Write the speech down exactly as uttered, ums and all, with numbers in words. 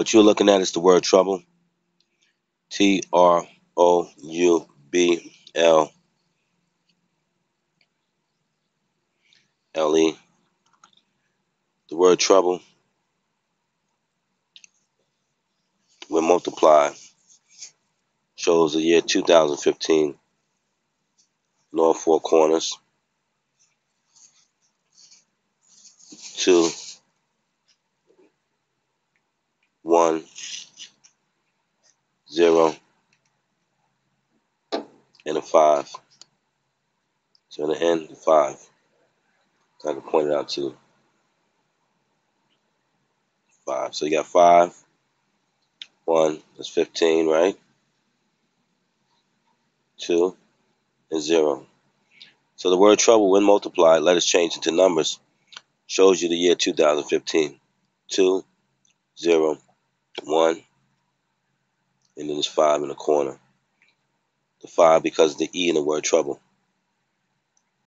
What you're looking at is the word trouble. T R O U B L L E. The word trouble, when multiplied, shows the year two thousand fifteen. North Four Corners. Two, one, zero, and a five. So in the end, the five. I can point it out to five. So you got five, one, that's fifteen, right? Two, and zero. So the word trouble, when multiplied, let us change into numbers, shows you the year two thousand fifteen. Two, zero, one, and then there's five in the corner. The five because of the E in the word trouble.